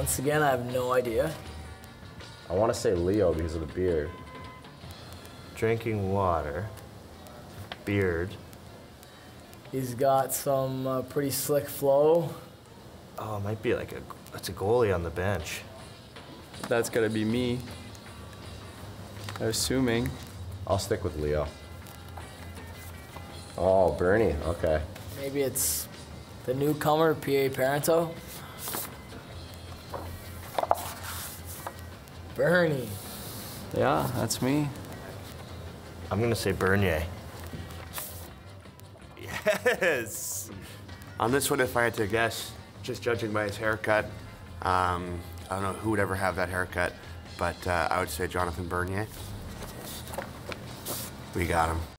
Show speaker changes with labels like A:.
A: Once again, I have no idea.
B: I want to say Leo because of the beard.
C: Drinking water. Beard.
A: He's got some pretty slick flow.
C: Oh, it might be like that's a goalie on the bench.
D: That's gotta be me. Assuming.
B: I'll stick with Leo. Oh, Bernie, okay.
A: Maybe it's the newcomer, P.A. Parento. Bernie.
D: Yeah, that's me.
C: I'm gonna say Bernier. Yes!
E: On this one, if I had to guess, just judging by his haircut, I don't know who would ever have that haircut, but I would say Jonathan Bernier. We got him.